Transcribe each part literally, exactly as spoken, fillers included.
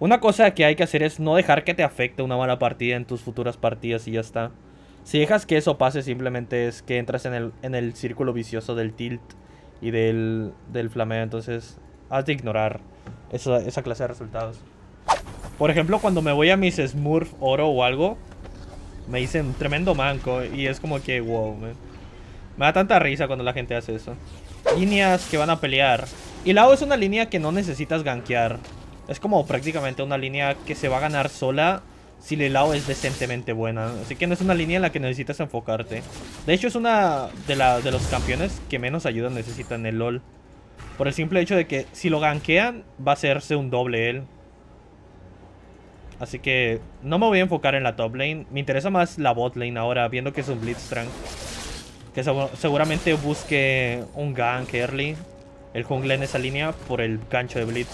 Una cosa que hay que hacer es no dejar que te afecte una mala partida en tus futuras partidas y ya está. Si dejas que eso pase, simplemente es que entras en el, en el círculo vicioso del tilt y del, del flameo. Entonces, has de ignorar esa, esa clase de resultados. Por ejemplo, cuando me voy a mis Smurf oro o algo, me dicen un tremendo manco. Y es como que, wow, man. Me da tanta risa cuando la gente hace eso. Líneas que van a pelear. Y Lao es una línea que no necesitas gankear. Es como prácticamente una línea que se va a ganar sola si el Lao es decentemente buena. Así que no es una línea en la que necesitas enfocarte. De hecho, es una de, la, de los campeones que menos ayuda necesita en el LoL. Por el simple hecho de que si lo gankean, va a hacerse un doble él. Así que no me voy a enfocar en la top lane. Me interesa más la bot lane ahora, viendo que es un Blitzcrank. Que seguramente busque un gank early. El jungla en esa línea por el gancho de Blitz.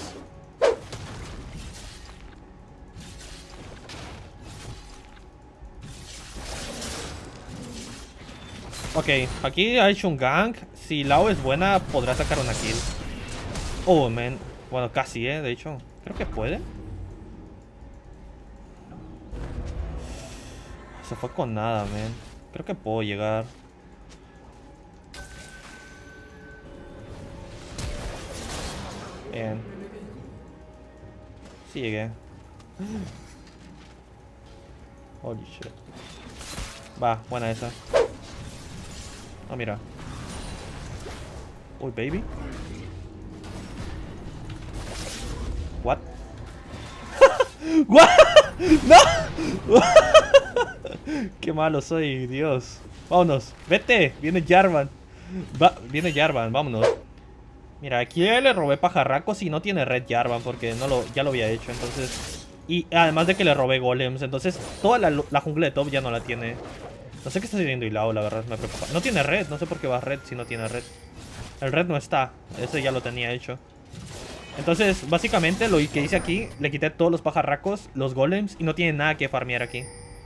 Ok, aquí ha hecho un gank. Si Lao es buena, podrá sacar una kill. Oh, man. Bueno, casi, eh, de hecho. Creo que puede. Se fue con nada, man. Creo que puedo llegar. Bien. Sí llegué. Holy shit. Va, buena esa. Ah, mira. Uy, baby. What? What? No. Qué malo soy, Dios. Vámonos. Vete. Viene Jarvan. Va, viene Jarvan, vámonos. Mira, aquí le robé pajarracos y no tiene red Jarvan porque no lo, ya lo había hecho, entonces... Y además de que le robé golems, entonces toda la, la jungla de top ya no la tiene. No sé qué está haciendo Ilao, la verdad, me preocupa. No tiene red, no sé por qué va red si no tiene red. El red no está, ese ya lo tenía hecho. Entonces, básicamente lo que hice aquí, le quité todos los pajarracos, los golems, y no tiene nada que farmear aquí.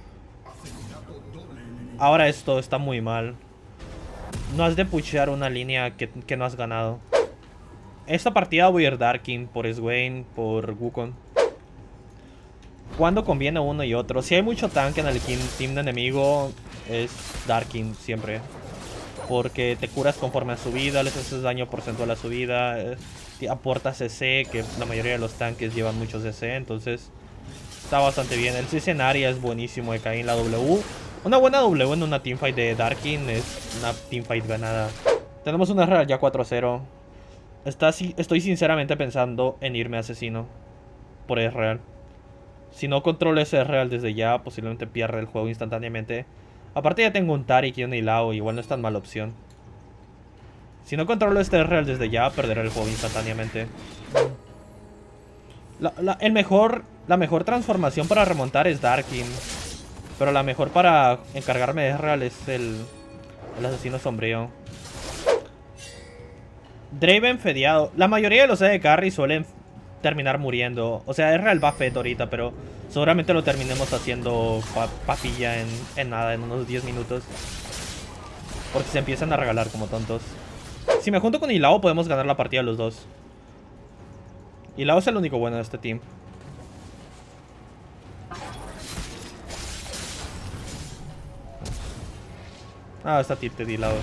Ahora esto está muy mal. No has de pushear una línea que, que no has ganado. Esta partida voy a ir Darkin por Swain, por Wukong. Cuando conviene uno y otro. Si hay mucho tanque en el team de enemigo, es Darkin siempre. Porque te curas conforme a su vida, les haces daño porcentual a su vida, te aportas C C, que la mayoría de los tanques llevan muchos C C, entonces está bastante bien. El C C en área es buenísimo de caer en la W. Una buena W en una teamfight de Darkin es una teamfight ganada. Tenemos una real ya cuatro cero. Está, estoy sinceramente pensando en irme a asesino por Ezreal. Si no controlo ese Ezreal desde ya, posiblemente pierda el juego instantáneamente. Aparte ya tengo un Taric y un Ilao, igual no es tan mala opción. Si no controlo este Ezreal desde ya, perderé el juego instantáneamente. La, la, el mejor, la mejor transformación para remontar es Darkin. Pero la mejor para encargarme de Ezreal es el, el asesino sombrío. Draven fedeado. La mayoría de los A D Carry suelen terminar muriendo. O sea, Ezreal va fed ahorita, pero seguramente lo terminemos haciendo pa papilla en, en nada, en unos diez minutos. Porque se empiezan a regalar como tontos. Si me junto con Ilao podemos ganar la partida los dos. Ilao es el único bueno de este team. Ah, está tilted Ilao.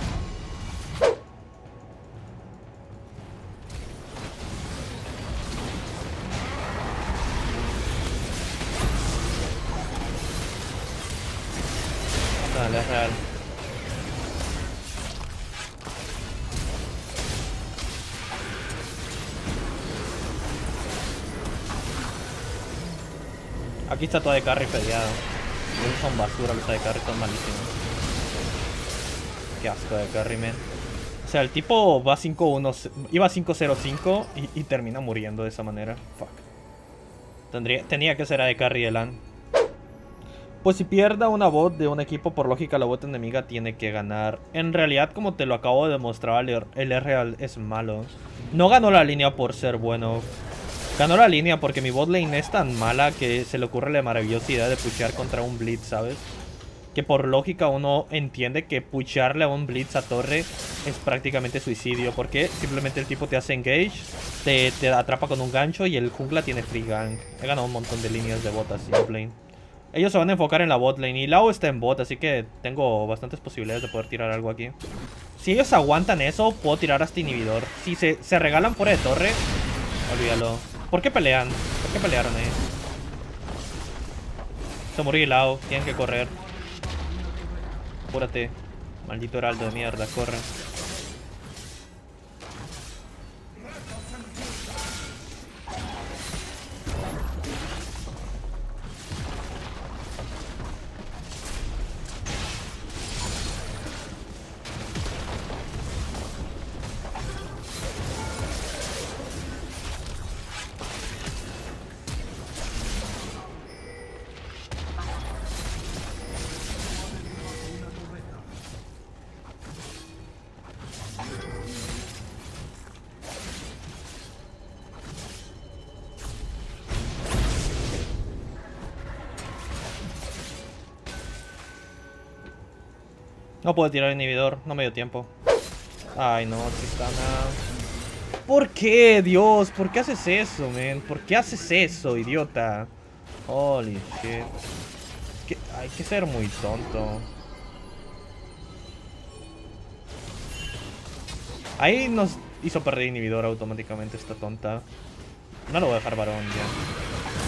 Dale, es real. Aquí está todo de carry fedeado. Son basura los de carry, son malísimos. Qué asco de carry, man. O sea, el tipo va cinco uno, iba cinco cero cinco y, y termina muriendo de esa manera. Fuck. Tendría, tenía que ser A de carry el LAN. Pues si pierda una bot de un equipo, por lógica la bot enemiga tiene que ganar. En realidad, como te lo acabo de demostrar, el Ezreal es malo. No ganó la línea por ser bueno. Ganó la línea porque mi bot lane es tan mala que se le ocurre la maravillosa idea de pushear contra un Blitz, ¿sabes? que por lógica uno entiende que pucharle a un Blitz a torre es prácticamente suicidio, porque simplemente el tipo te hace engage, te, te atrapa con un gancho y el jungla tiene free gank. He ganado un montón de líneas de bot así en lane. Ellos se van a enfocar en la bot lane y Lao está en bot, así que tengo bastantes posibilidades de poder tirar algo aquí. Si ellos aguantan eso, puedo tirar hasta inhibidor. Si se, se regalan fuera de torre, olvídalo. ¿Por qué pelean? ¿Por qué pelearon ahí? Se murió Lao, tienen que correr. Apúrate, maldito heraldo de mierda, corre. No puedo tirar inhibidor, no me dio tiempo. Ay no, Tristana. ¿Por qué, Dios? ¿Por qué haces eso, man? ¿Por qué haces eso, idiota? Holy shit. Es que hay que ser muy tonto. Ahí nos hizo perder inhibidor automáticamente esta tonta. No lo voy a dejar varón ya.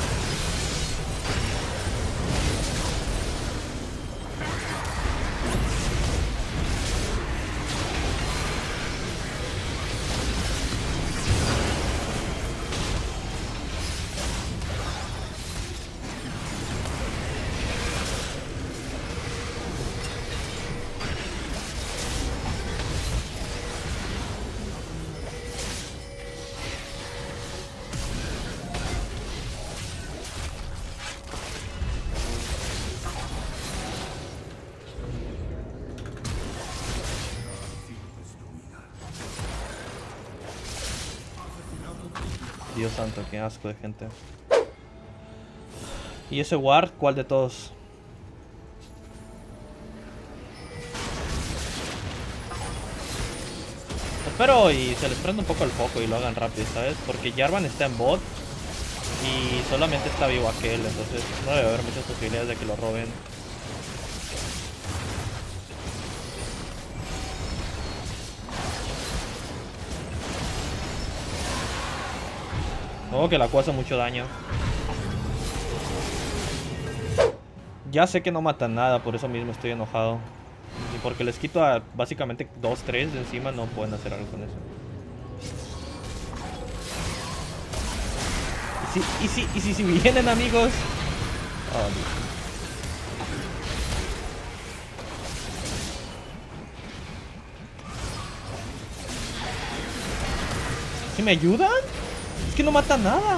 Dios santo, qué asco de gente. ¿Y ese ward? ¿Cuál de todos? Espero y se les prenda un poco el foco y lo hagan rápido, ¿sabes? Porque Jarvan está en bot y solamente está vivo aquel, entonces no debe haber muchas posibilidades de que lo roben. Oh, que la Q hace mucho daño. Ya sé que no matan nada, por eso mismo estoy enojado. Y porque les quito a básicamente dos tres de encima, no pueden hacer algo con eso. Y si, y si, y si, si vienen, amigos. Oh, ¿sí me ayudan? Es que no matan nada.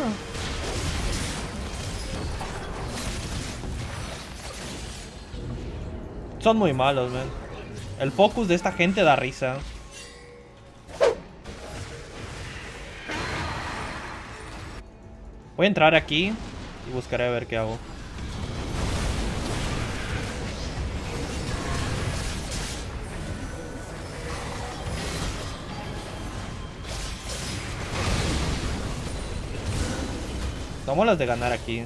Son muy malos, man. El focus de esta gente da risa. Voy a entrar aquí y buscaré a ver qué hago. Tomo las de ganar aquí.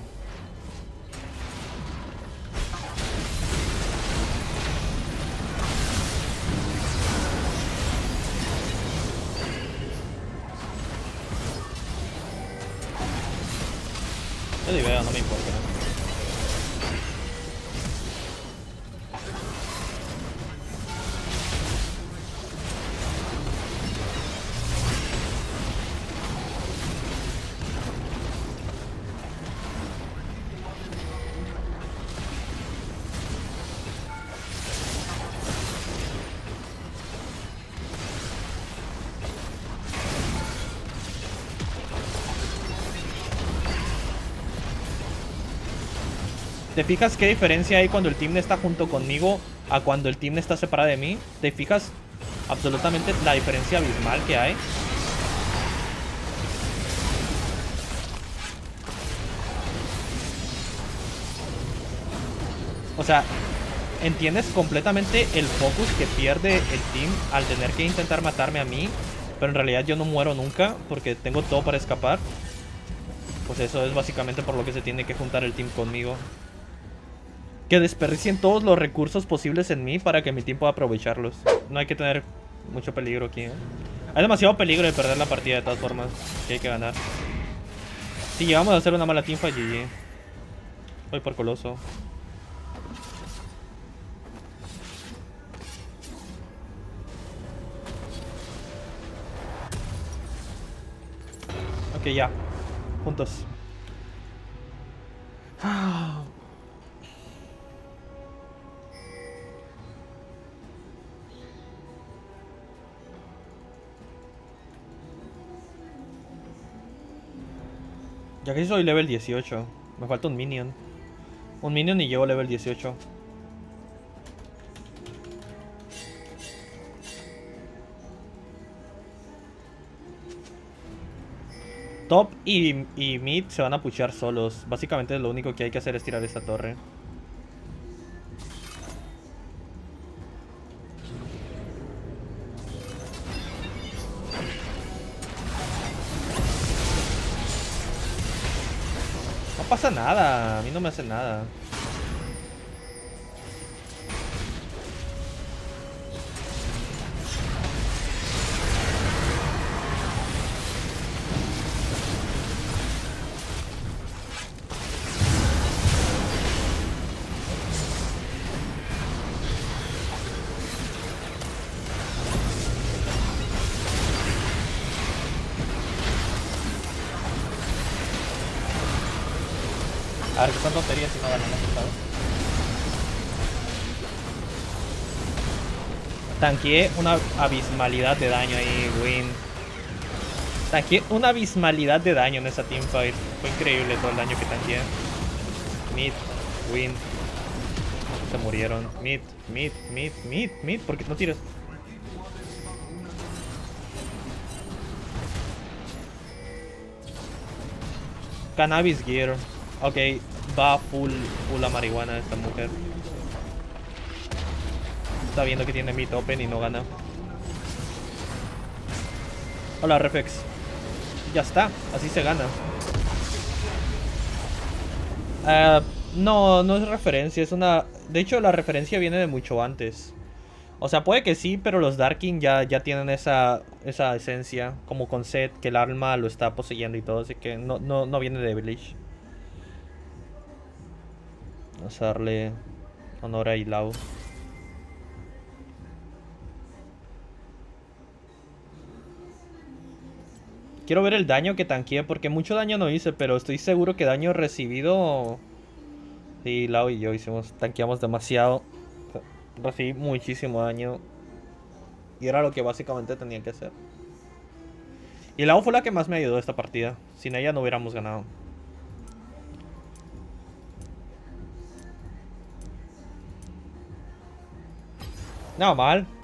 Yo ni veo, no me importa. ¿Te fijas qué diferencia hay cuando el team está junto conmigo a cuando el team está separado de mí? ¿Te fijas absolutamente la diferencia abismal que hay? O sea, entiendes completamente el focus que pierde el team al tener que intentar matarme a mí. Pero en realidad yo no muero nunca porque tengo todo para escapar. Pues eso es básicamente por lo que se tiene que juntar el team conmigo. Que desperdicien todos los recursos posibles en mí para que mi team pueda aprovecharlos. No hay que tener mucho peligro aquí, ¿eh? Hay demasiado peligro de perder la partida de todas formas. Que hay que ganar. Si llegamos a hacer una mala teamfight, G G. Voy por Coloso. Ok, ya. Juntos. Ya que soy level dieciocho. Me falta un minion. Un minion y llevo level dieciocho. Top y, y mid se van a pushar solos. Básicamente lo único que hay que hacer es tirar esta torre. No pasa nada, a mí no me hace nada. A ver, que son tonterías si no ganamos, ¿sabes? Tanqueé una abismalidad de daño ahí, win. Tanqueé una abismalidad de daño en esa teamfight. Fue increíble todo el daño que tanqueé. Mid, win. Se murieron. Mid, mid, mid, mid, mid. ¿Por qué no tiras? Cannabis gear. Ok, va full, full la marihuana esta mujer. Está viendo que tiene mid open y no gana. Hola, Reflex. Ya está, así se gana. Uh, no, no es referencia, es una... De hecho, la referencia viene de mucho antes. O sea, puede que sí, pero los Darkin ya, ya tienen esa, esa esencia. Como con Zed, que el alma lo está poseyendo y todo. Así que no, no, no viene de Bleach. Vamos a darle honor a Ilau. Quiero ver el daño que tanqueé, porque mucho daño no hice, pero estoy seguro que daño recibido... Sí, Lau y yo hicimos, tanqueamos demasiado. Recibí muchísimo daño. Y era lo que básicamente tenía que hacer. Y Lau fue la que más me ayudó esta partida. Sin ella no hubiéramos ganado. No, mal.